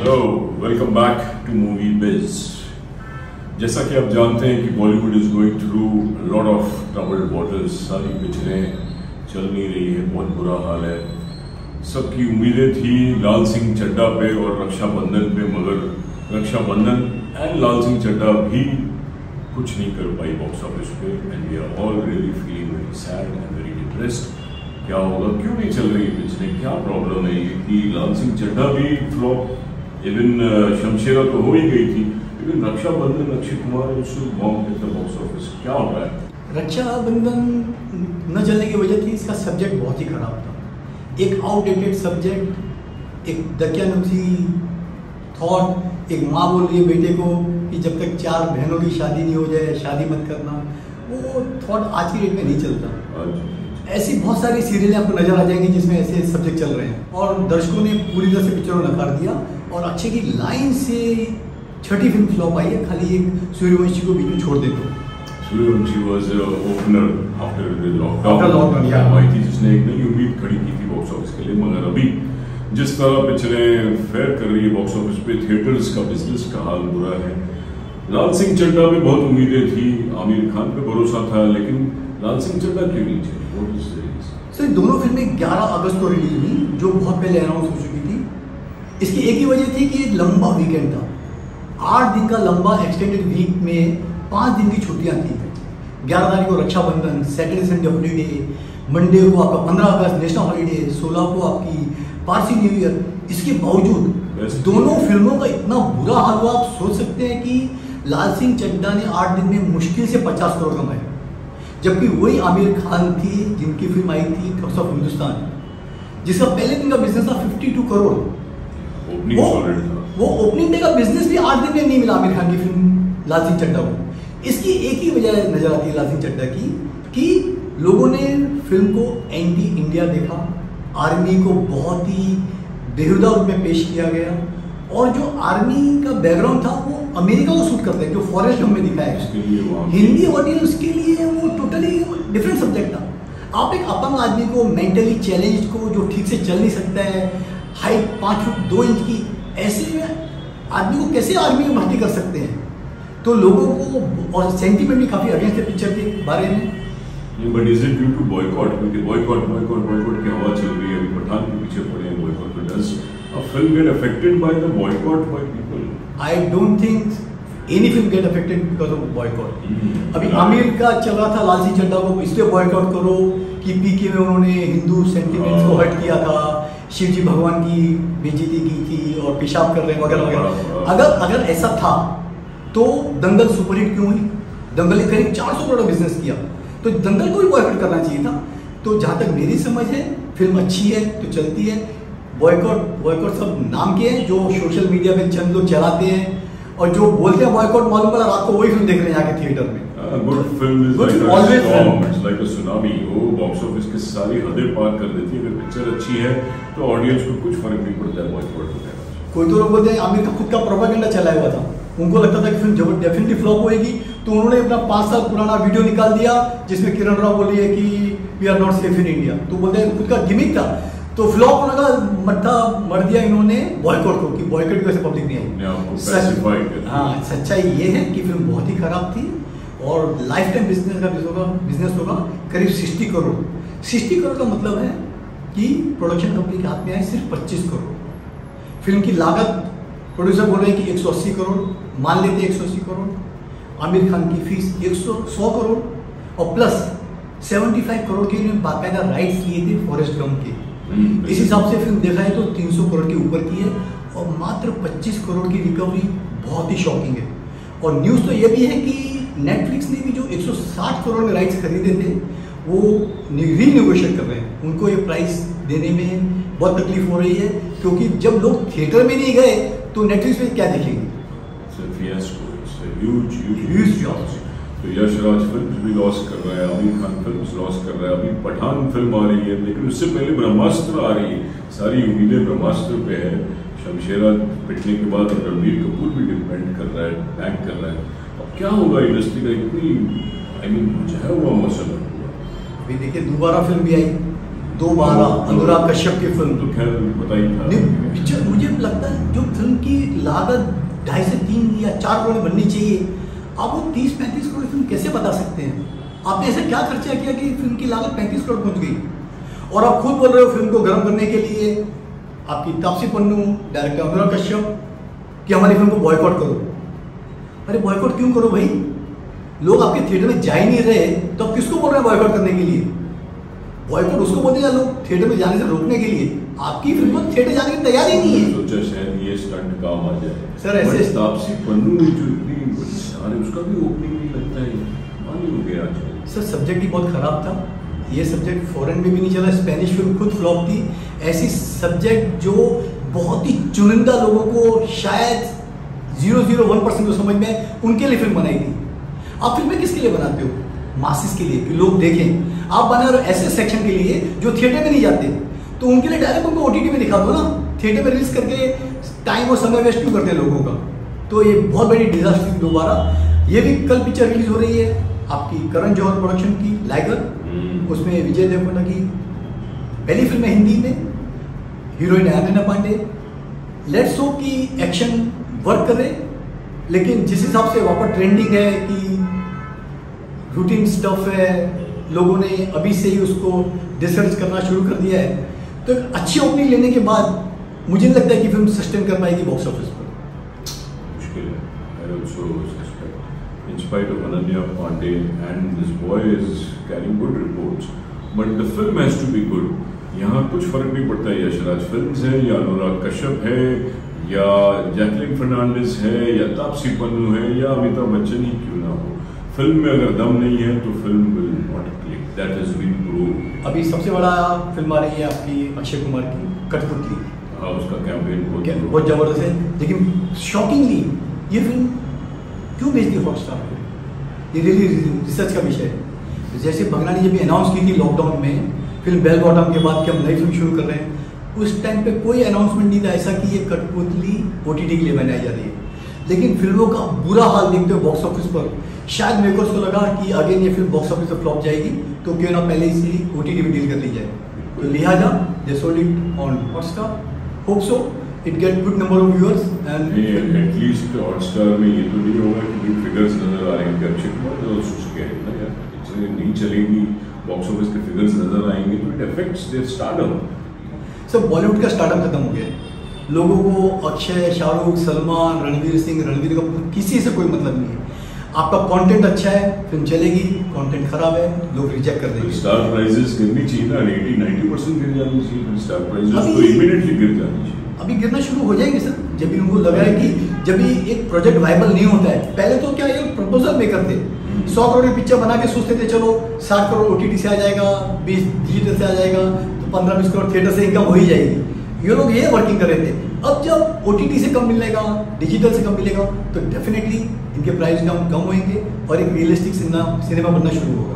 Hello, welcome back to Movie Biz. जैसा कि आप जानते हैं कि Bollywood is going through lot of troubled waters. सारी पिक्चरें चल नहीं रही है, बहुत बुरा हाल है। सबकी उम्मीदें थी लाल सिंह चड्ढा पे और रक्षाबंधन पे, मगर रक्षाबंधन एंड लाल सिंह चड्ढा भी कुछ नहीं कर पाई बॉक्स ऑफिस पे। And we are all really feeling very sad and very depressed. क्या होगा, क्यों नहीं चल रही पिक्चरें, क्या प्रॉब्लम है ये कि लाल सिंह चड्ढा भी फ्लॉप, इवन शमशेरा तो हो ही गई थी, लेकिन रक्षाबंधन अक्षय कुमार बॉक्स ऑफिस, क्या हो रहा है? रक्षाबंधन न चलने की वजह थी इसका सब्जेक्ट बहुत ही खराब था। एक आउटडेटेड सब्जेक्ट, एक दकियानुसी थॉट। एक माँ बोल रही है बेटे को कि जब तक 4 बहनों की शादी नहीं हो जाए शादी मत करना। वो थॉट आज की डेट में नहीं चलता। ऐसी बहुत सारी सीरियलें आपको नजर आ जाएंगी जिसमें ऐसे सब्जेक्ट चल रहे हैं और दर्शकों ने पूरी तरह से पिक्चर को नकार दिया। और अक्षय की लाइन से छठी फिल्म फ्लॉप आई है, खाली एक सूर्यवंशी को बीच में छोड़ दे तो। Sooryavanshi was opener after the lockdown आई थी, जिसने एक नई उम्मीद खड़ी की थी बॉक्स ऑफिस के लिए। मगर अभी जिस तरह पिक्चरें फेयर कर रही है बॉक्स ऑफिस पे, थिएटर्स का बिजनेस का हाल बुरा है। लाल सिंह चड्ढा पे बहुत उम्मीदें थी, आमिर खान पे भरोसा था, लेकिन लाल सिंह चड्ढा क्यों नहीं चली? सर दोनों फिल्में 11 अगस्त को रिलीज हुई, जो बहुत पहले अनाउंस हो चुकी थी। इसकी एक ही वजह थी कि एक लंबा वीकेंड था, 8 दिन का लंबा एक्सटेंडेड वीक में 5 दिन की छुट्टियां थी। 11 तारीख को Raksha Bandhan, Saturday Sunday holiday, Monday को आपका 15 अगस्त नेशनल हॉलीडे, 16 को आपकी पारसी न्यू ईयर। इसके बावजूद दोनों फिल्मों का इतना बुरा हाल हुआ, आप सोच सकते हैं कि लाल सिंह चड्ढा ने 8 दिन में मुश्किल से 50 करोड़ कमाए, जबकि वही आमिर खान थी जिनकी फिल्म आई थी थग्स ऑफ हिंदुस्तान, जिसका पहले दिन का बिजनेस था 52 करोड़। वो ओपनिंग डे का बिजनेस भी 8 दिन में नहीं मिला आमिर खान की फिल्म लाल सिंह चड्ढा को। इसकी एक ही वजह नजर आती है लाल सिंह चड्ढा की कि लोगों ने फिल्म को एंटी इंडिया देखा, आर्मी को बहुत ही बेहुदा रूप में पेश किया गया, और जो आर्मी का बैकग्राउंड था वो अमेरिका को सूट करता है, जो फॉरेस्ट में दिखाया है। हिंदी ऑडियंस के लिए वो टोटली डिफरेंट सब्जेक्ट था। आप एक अपंग आदमी को, मेंटली चैलेंज को, जो ठीक से चल नहीं सकता है, हाइट 5 फुट 2 इंच की, ऐसे में आदमी को कैसे आर्मी में भर्ती कर सकते हैं? तो लोगों को और सेंटिमेंट भी काफी अगेंस्ट है पिक्चर के बारे में। But is it due to boycott? क्योंकि बॉयकॉट की हवा चल रही है, अभी पठान के पीछे पड़े हैं boycott. Does a film get affected by the boycott by people? I don't think any film get affected because of boycott. अभी आमिर का चल रहा था लाल सिंह चड्ढा को इसलिए बॉयकॉट करो कि पीके में उन्होंने हिंदू सेंटिमेंट्स को हर्ट किया था, शिव जी भगवान की बेइज्जती की थी और पेशाब कर रहे हैं वगैरह वगैरह। अगर ऐसा था तो दंगल सुपरहिट क्यों हुई? दंगल ने करीब 400 करोड़ बिजनेस किया, तो दंगल को भी बॉयकॉट करना चाहिए था। तो जहाँ तक मेरी समझ है, फिल्म अच्छी है तो चलती है। बॉयकॉट सब नाम के हैं जो सोशल मीडिया पे चंद लोग चलाते हैं, और जो बोलते हैं बॉयकॉट मालूम पड़ा रात को वही फिल्म देख रहे हैं आके थिएटर में। Good film is like a tsunami, वो बॉक्स ऑफिस की सारी हदें पार कर देती है। अगर पिक्चर अच्छी है तो ऑडियंस को कुछ फर्क नहीं पड़ता है बॉयकॉट वगैरह। कोई तो लोग बोलते हैं आमिर का खुद का प्रोपेगेंडा चलाया हुआ था, उनको लगता था कि फिल्म डेफिनेटली फ्लॉप होएगी, तो उन्होंने अपना 5 साल पुराना वीडियो निकाल दिया जिसमें किरण राव बोली है कि we are not safe in India. तो बोलते हैं खुद का गिमिक था, तो फ्लॉप होने का मट्ठा मर दिया इन्होंने बॉयकॉट को, कि बॉयकॉट की वजह से पब्लिक नहीं आई। हाँ, सच्चाई ये है कि फिल्म बहुत ही खराब थी और लाइफ टाइम बिजनेस होगा करीब 60 करोड़। 60 करोड़ का मतलब है कि प्रोडक्शन कंपनी के हाथ में आए सिर्फ 25 करोड़। फिल्म की लागत प्रोड्यूसर बोल रहे हैं कि 180 करोड़, मान लेते हैं 180 करोड़। आमिर खान की फीस 100 करोड़ और प्लस 75 करोड़ के लिए बाकायदा राइट्स लिए थे फॉरेस्ट गम के। इस हिसाब से फिल्म देखा है तो 300 करोड़ के ऊपर की है, और मात्र 25 करोड़ की रिकवरी बहुत ही शॉकिंग है। और न्यूज़ तो ये भी है कि नेटफ्लिक्स ने भी जो 160 करोड़ में राइट्स खरीदे थे वो रीनेगोशिएट कर रहे हैं, उनको ये प्राइस देने में बहुत तकलीफ हो रही है, क्योंकि जब लोग थिएटर में नहीं गए तो नेटफ्लिक्स पे क्या देखेंगे? तो यश राज फिल्म भी लॉस कर रहा है, आमिर खान फिल्म लॉस कर रहा है, अभी पठान फिल्म आ रही है, लेकिन उससे पहले ब्रह्मास्त्र आ रही है। सारी उम्मीदें ब्रह्मास्त्र पे है। शमशेरा पिटने के बाद रणबीर कपूर भी डिपेंड कर रहा है, बैंक कर रहा है। अब क्या होगा इंडस्ट्री का? इतनी मुझे हुआ मौसम हुआ। अभी देखिए दोबारा फिल्म भी आई दोबारा अनुराग कश्यप की फिल्म। तो खैर बताइए था। पिक्चर मुझे लगता है जो फिल्म की लागत 2.5 से 3 या 4 करोड़ बननी चाहिए, आप वो 30-35 करोड़ फिल्म कैसे बता सकते हैं? आपने ऐसा क्या खर्चा किया कि फिल्म की लागत 35 करोड़ पहुंच गई? और आप खुद बोल रहे हो फिल्म को गर्म करने के लिए आपकी तापसी पन्नू, डायरेक्टर अनुराग कश्यप कि हमारी फिल्म को बॉयकॉट करो। अरे बॉयकॉट क्यों करो भाई? लोग आपके थिएटर में जा ही नहीं रहे तो आप किसको बोल रहे हैं बॉयकॉट करने के लिए? बॉयकॉट उसको बोलते हैं लोग थिएटर में जाने से रोकने के लिए। आपकी फिल्म को थिएटर जाने की तैयारी नहीं है। सोचा शायद ये स्टंट काम आ जाए। सर ऐसे तापसी पन्नू जो इतनी बड़ी स्टार है उसका भी ओपनिंग नहीं लगता है, मालूम हो गया आज। सर सब्जेक्ट ही बहुत खराब था। ये सब्जेक्ट फॉरेन में भी नहीं चला, स्पेनिश फिल्म खुद फ्लॉप थी। ऐसी सब्जेक्ट जो बहुत ही चुनिंदा लोगों को शायद 0.01% को समझ में उनके लिए फिल्म बनाई थी। आप फिल्में किसके लिए बनाते हो? मासिस के लिए कि लोग देखें। आप बना रहे हो ऐसे सेक्शन के लिए जो थिएटर में नहीं जाते, तो उनके लिए डायरेक्ट उनको ओटीटी में दिखा दो ना। थिएटर में रिलीज करके टाइम और समय वेस्ट क्यों करते हैं लोगों का? तो ये बहुत बड़ी डिजास्टर दोबारा। ये भी कल पिक्चर रिलीज हो रही है आपकी करण जौहर प्रोडक्शन की लाइगर। उसमें विजय देवरकोंडा की पहली फिल्म है हिंदी में, हीरोइन है अनन्या पांडे। लेट्स होप कि एक्शन वर्क करे, लेकिन जिस हिसाब से वापस ट्रेंडिंग है कि रूटीन स्टफ है, लोगों ने अभी से ही उसको डिस्कस करना शुरू कर दिया है, तो एक अच्छी ओपनिंग लेने के बाद मुझे नहीं लगता है कि फिल्म सस्टेन कर पाएगी बॉक्स ऑफिस पर। मुश्किल है। I also suspect, in spite of Ananya Pandey and this boy is carrying good reports, but the film has to be good. यहाँ कुछ फर्क नहीं पड़ता है यशराज फिल्म्स है या अनुराग कश्यप है या जैकलिन फर्नांडिस है या तापसी पन्नू है या अमिताभ बच्चन ही क्यों ना हो, फिल्म में अगर दम नहीं है तो film will not click. That has been proved. अभी सबसे बड़ा फिल्म आ रही है आपकी अक्षय कुमार की कठपुतली। हाँ, उसका कैंपेन बहुत जबरदस्त है, लेकिन शॉकिंगली ये फिल्म क्यों भेजती है हॉटस्टार पे? ये रियली रिसर्च का विषय है। जैसे भगना ने जब अनाउंस की थी लॉकडाउन में फिल्म बेल बॉटम के बाद कि हम नई फिल्म शुरू कर रहे हैं, उस टाइम पे कोई अनाउंसमेंट नहीं था ऐसा कि ये कठपुतली ओटीटी के लिए बनाई जा रही है। लेकिन फिल्मों का बुरा हाल देखते हो बॉक्स ऑफिस पर, शायद मेकर्स को लगा कि अगेन ये फिल्म बॉक्स ऑफिस पर फ्लॉप जाएगी तो क्यों ना पहले इसी ओटीटी में डील कर ली जाए। तो लिहाजा they sold it on Hotstar. Hope so it get good number of viewers and at least Hotstar में ये तो नहीं होगा कि फिगर्स नजर आ रहे हैं। अक्षय कुमार तो उसके ना यार इतने नहीं चलेगी, बॉक्स ऑफिस के फिगर्स नजर आएंगे तो इट अफेक्ट्स देयर स्टारडम। सब बॉलीवुड का स्टार्टअप खत्म हो गया है। लोगों को अक्षय, शाहरुख, सलमान, रणवीर सिंह, रणवीर कपूर किसी से कोई मतलब नहीं है। आपका कंटेंट अच्छा है फिल्म चलेगी, कंटेंट खराब है लोग रिजेक्ट कर देंगे। स्टार प्राइसेस गिरनी चाहिए ना, 80-90% गिर जानी चाहिए। स्टार प्राइसेस तो इमीडिएटली गिर जानी चाहिए। अभी गिरना शुरू हो जाएंगे सर, जब भी उनको लगा है कि जब भी एक प्रोजेक्ट वायबल नहीं होता है। पहले तो क्या ये प्रपोजल मेकर थे, 100 करोड़ की पिक्चर बना के सोचते थे चलो 60 करोड़ ओटीटी से आ जाएगा, 20 डिजिटल से आ जाएगा, तो 15-20 करोड़ थिएटर से इनकम हो ही जाएगी। ये लोग ये वर्किंग कर रहे थे। अब जब ओटीटी से कम मिलेगा, डिजिटल से कम मिलेगा, तो डेफिनेटली इनके प्राइस कम होंगे और एक रियलिस्टिक सिनेमा बनना शुरू होगा।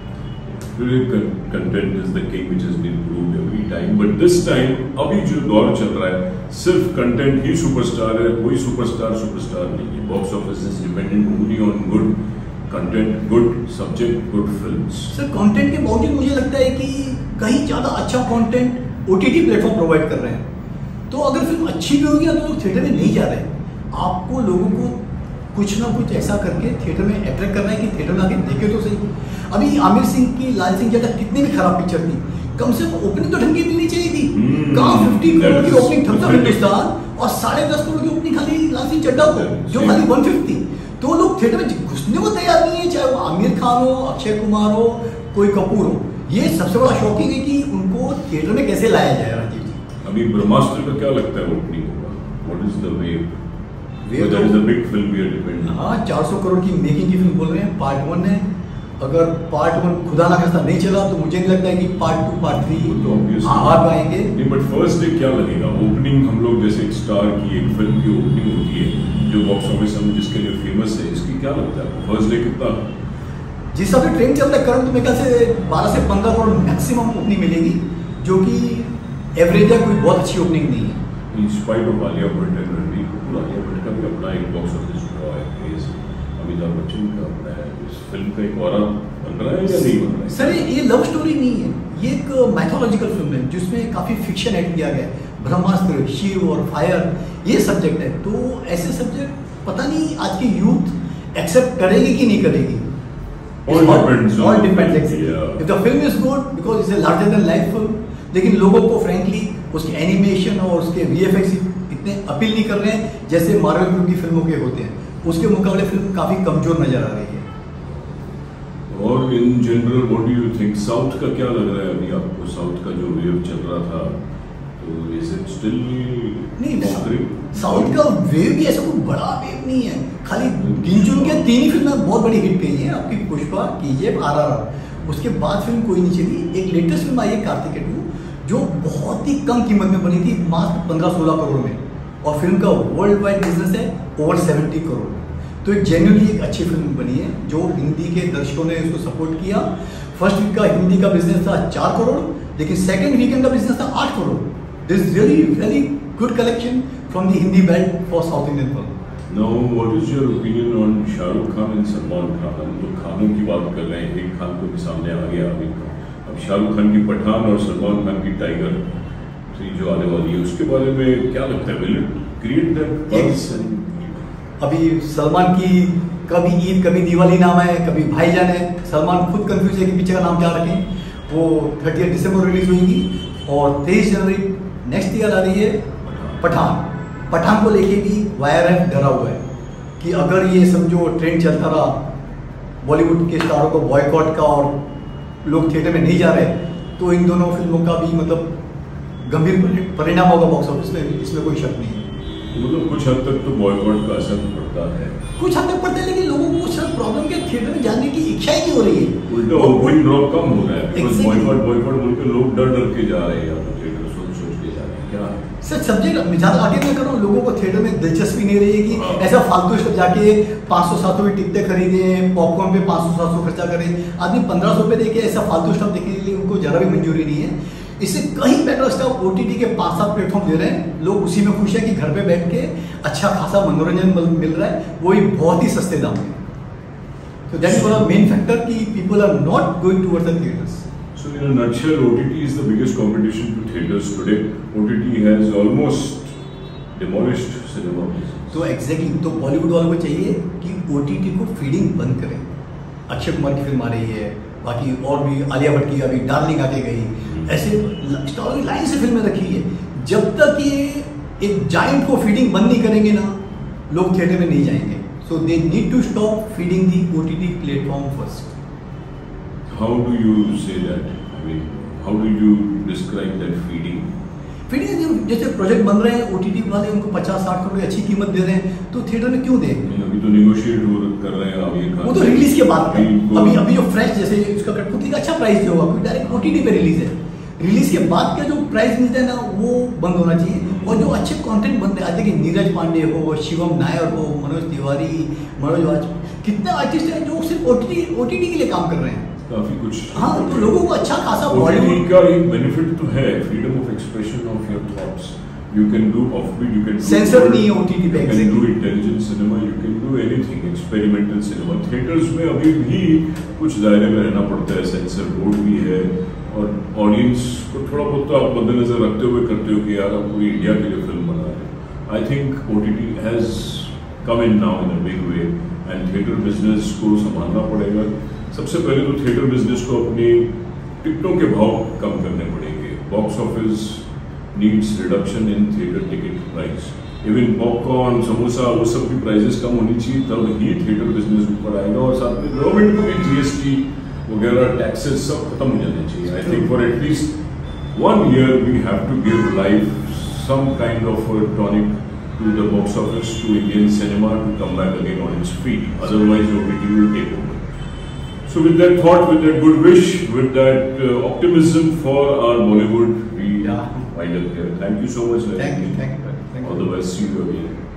Content is the king which has been proved every time, but this time अभी जो दौर चल रहा है सिर्फ कंटेंट ही सुपरस्टार है, कोई सुपरस्टार नहीं है। Box office is dependent only on good content, good subject, good films. Sir content के बावजूद मुझे लगता है कि कहीं ज्यादा अच्छा कंटेंट ओटीटी प्लेटफॉर्म प्रोवाइड कर रहे हैं, तो अगर फिल्म अच्छी भी होगी तो लोग थिएटर में नहीं जा रहे। आपको लोगों को कुछ ना कुछ ऐसा करके थिएटर में अट्रैक्ट करना है कि थिएटर में आके देखे तो सही। अभी आमिर सिंह की लाल सिंह चड्ढा कितनी भी खराब पिक्चर थी, कम से कम ओपनिंग तो ढंग की मिलनी चाहिए थी। कहाँ 50 करोड़ की ओपनिंग थम्स अप हिंदुस्तान और 10.5 करोड़ की ओपनिंग खाली लाल सिंह चड्ढा को, जो खाली 150। तो लोग थिएटर में घुसने को तैयार नहीं है, चाहे वो आमिर खान हो, अक्षय कुमार हो, कोई कपूर हो। ये सबसे बड़ा शॉकिंग है कि उनको थिएटर में कैसे लाया जाए। राजीव जी अभी ब्रह्मास्त्र का क्या लगता है ओपनिंग होगा? What is the wave? That is a big film we are depending. हाँ 400 करोड़ की मेकिंग की फिल्म बोल रहे हैं, पार्ट 1 है। अगर पार्ट 1 खुदा ना खास्ता नहीं चला तो मुझे नहीं लगता है कि पार्ट 2 पार्ट 3 आ पाएंगे। नहीं, बट फर्स्ट डे क्या लगेगा? ओपनिंग हम लोग जैसे एक स्टार की एक फिल्म की ओपनिंग होती है जो बॉक्स ऑफिस हम जिसके लिए फेमस है, इसकी क्या लगता है फर्स्ट डे कितना? जिस हिसाब से ट्रेंड चल रहा है करंट, तो मेरे ख्याल से 12 से 15 करोड़ मैक्सिमम ओपनिंग मिलेगी, जो कि एवरेज है, कोई बहुत अच्छी ओपनिंग नहीं है। In spite of Alia Bhatt and Ranbir Kapoor, Alia Bhatt का भी अपना एक बॉक्स ऑफिस ड्रॉ है, क्रेज, अमिताभ बच्चन का अपना है। इस फिल्म का एक और बन रहा है या नहीं बन रहा है? सर ये लव स्टोरी नहीं है, ये एक मैथोलॉजिकल फिल्म है जिसमें काफ़ी फिक्शन ऐड किया गया है, ब्रह्मास्त्र, शिव और फायर ये सब्जेक्ट है। तो ऐसे सब्जेक्ट पता नहीं आज की यूथ एक्सेप्ट करेगी कि नहीं करेगी। All depends If the film is good because it's a larger than life film, लेकिन लोगों को फ्रेंकली उसके एनिमेशन और उसके VFX इतने अपील नहीं कर रहे हैं जैसे मार्वल ग्रुप की फिल्मों के होते हैं। उसके मुकाबले फिल्म काफ़ी कमजोर नजर आ रही है। और in general what do you think, south का क्या लग रहा है अभी आपको? साउथ का जो वेव चल रहा था, तो इज इट स्टिल नहीं? साउथ का वेव भी ऐसा कोई बड़ा वेव नहीं है, खाली गिन चुन के 3 ही फिल्में बहुत बड़ी हिट गई हैं आपकी, पुष्पा, KGF, RRR। उसके बाद फिल्म कोई नहीं चली। एक लेटेस्ट फिल्म आई है कार्तिकेय 2 जो बहुत ही कम कीमत में बनी थी, मात्र 15-16 करोड़ में, और फिल्म का वर्ल्ड वाइड बिजनेस है ओवर 70 करोड़। तो एक जेन्युइनली एक अच्छी फिल्म बनी है जो हिंदी के दर्शकों ने उसको सपोर्ट किया। फर्स्ट वीक का हिंदी का बिजनेस था 4 करोड़, लेकिन सेकंड वीकेंड का बिजनेस था 8 crore. This is really very good collection from the Hindi belt for south Indian film. Now what is your opinion on Shahrukh Khan and Salman Khan? हम तो खानों की बात कर रहे हैं, एक खान तो भी सामने आ गया अभी। अब शाहरुख खान की पठान और सलमान खान की टाइगर 3 जो आने वाली है, उसके बारे में क्या लगता है? Will it create that buzz? अभी सलमान की कभी ईद कभी दिवाली नाम है, कभी भाईजान है। सलमान खुद कंफ्यूज है कि पिक्चर का नाम क्या रखें। वो 30 दिसंबर रिलीज होगी और 23 जनवरी नेक्स्ट ईयर आ रही है पठान। पठान को लेके भी YRF डरा हुआ है कि अगर ये समझो ट्रेंड चलता रहा बॉलीवुड के स्टारों को बॉयकॉट का और लोग थिएटर में नहीं जा रहे, तो इन दोनों फिल्मों का भी मतलब गंभीर परिणाम होगा बॉक्स ऑफिस में, इसमें कोई शक नहीं है। मतलब कुछ हद तक तो बॉयकॉट का असर पड़ता है, कुछ हद तक पड़ता है, लेकिन लोगों को सिर्फ प्रॉब्लम के थिएटर में जाने की इच्छा ही नहीं हो रही है। उल्टा ओपनिंग ड्रॉप कम हो रहा है, बिकॉज़ बॉयकॉट बोल के लोग डर के जा रहे हैं या तो थिएटर सोच के जा रहे हैं। क्या सर सब्जेक्ट मैं ज़्यादा आगे मैं करूँ, लोगों को थिएटर में दिलचस्पी नहीं रही है कि ऐसा फालतू स्टफ जाके 500-700 की टिकटें खरीदें, पॉपकॉर्न पे 500-700 खर्चा करें। आदमी 1500 रुपये देके ऐसा फालतू स्टफ देखने के लिए उनको जरा भी मंजूरी नहीं है। इससे कहीं बेटर स्टफ OTT के 5-7 प्लेटफॉर्म दे रहे हैं, लोग उसी में खुश है कि घर पे बैठ के अच्छा खासा मनोरंजन मिल रहा है, वो भी बहुत ही सस्ते दाम में। तो that is one of main factor कि people are not going towards the theatres. So in a nutshell, OTT is the biggest competition to theaters today. OTT has almost demolished cinema. तो एग्जैक्टली तो बॉलीवुड वालों को चाहिए कि OTT को feeding बंद करें। अक्षय कुमार की फिल्म आ रही है, बाकी और भी आलिया भट्ट की अभी डार्लिंग आके गई, ऐसे स्टोरी लाइन से फिल्में रखी है। जब तक ये एक जाइंट को फीडिंग बंद नहीं करेंगे ना, लोग थिएटर में नहीं जाएंगे। So they need to stop feeding the OTT platform first. How do you say that? I mean, how do you describe that feeding? Feeding जैसे प्रोजेक्ट बन रहे हैं, OTT वाले उनको 50-60 करोड़ की अच्छी कीमत दे रहे हैं, तो थिएटर में क्यों दें? अभी तो नेगोशिएट कर रहे हैं आमिर खान। वो तो रिलीज के बाद अभी जो फ्रेश जैसे उसका कठपुतली का अच्छा प्राइस जो होगा, क्योंकि डायरेक्ट OTT पे रिलीज है। रिलीज के बाद का जो प्राइस मिलता है ना, वो बंद होना चाहिए। और जो अच्छे कंटेंट बनते हैं, कि नीरज पांडे हो, शिवम नायर हो, मनोज तिवारी, मनोज वाजपेयी, कितने आर्टिस्ट हैं जो सिर्फ OTT के लिए काम कर रहे हैं। काफी कुछ। हाँ, तो लोगों को अच्छा खासा बॉलीवुड का एक बेनिफिट तो है, freedom of expression of your thoughts. You can do offbeat, you can do censor नहीं है OTT पे, you can do intelligent cinema, you can do anything, experimental cinema. Theatres में अभी भी कुछ दायरे में रहना पड़ता है, सेंसर बोर्ड भी है, और ऑडियंस को थोड़ा बहुत तो आप मद्देनजर रखते हुए करते हो कि यार आप पूरी इंडिया के लिए फिल्म बना रहे हो। I think OTT has come in now in a big way, and theatre business को संभालना पड़ेगा। सबसे पहले तो थिएटर बिजनेस को अपनी टिकटों के भाव कम करने पड़ेंगे। Box office needs reduction in theatre ticket price. Even popcorn, samosa, वो सब की प्राइसेस कम होनी चाहिए, तब ही थिएटर बिजनेस ऊपर आएगा। और साथ में गवर्नमेंट को भी GST वगैरह टैक्सेस सब खत्म हो जाने चाहिए। I think for at least 1 year we have to give life some kind of tonic to the box office, to Indian cinema to come back again on its feet. Otherwise, OTT will take over. So with that thought, with that good wish, with that optimism for our Bollywood, we wind up here. Thank you so much. Thank you. All the best. See you again.